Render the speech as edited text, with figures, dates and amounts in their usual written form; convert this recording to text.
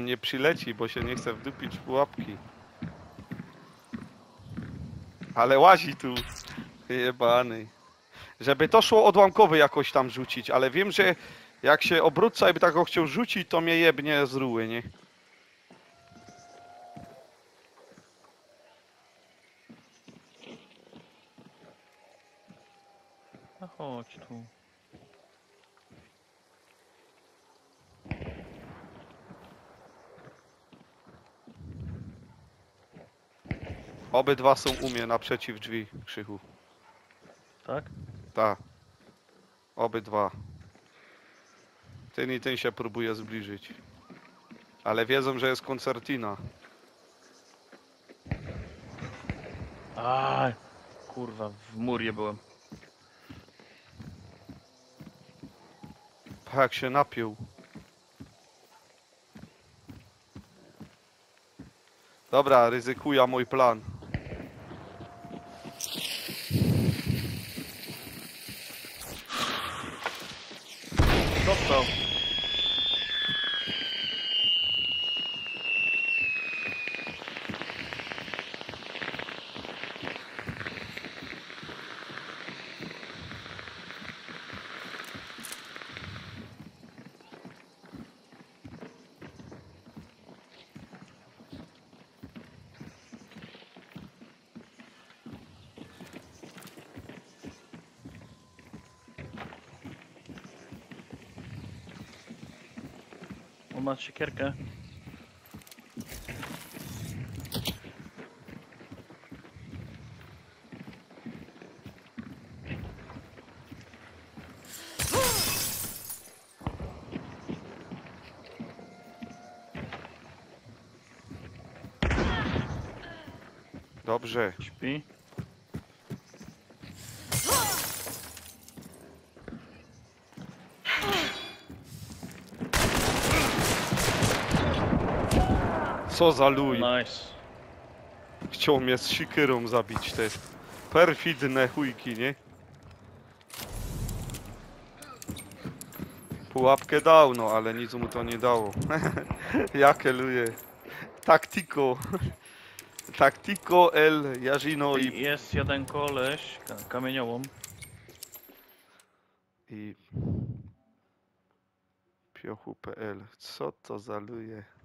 nie przyleci, bo się nie chce wdupić w pułapki. Ale łazi tu. Jebany. Żeby to szło odłamkowy jakoś tam rzucić, ale wiem, że jak się obrócę, jakby tak go chciał rzucić, to mnie jebnie z ruły, nie? No chodź tu. Obydwa są u mnie naprzeciw drzwi, Krzychu. Tak? Tak. Obydwa. Ten i ten się próbuje zbliżyć. Ale wiedzą, że jest koncertina. Aj, kurwa, w murie byłem. Jak się napił. Dobra, ryzykuję mój plan. Dostał. On ma siekierkę. Dobrze. Śpi. Co za luj. Nice. Chciał mnie z sikierą zabić te perfidne chujki, nie? Pułapkę dał, no ale nic mu to nie dało. Jakie luje. Taktiko. Taktiko el Jarino Jest jeden koleś, kamieniołom. i Piochu.pl. Co to za luje?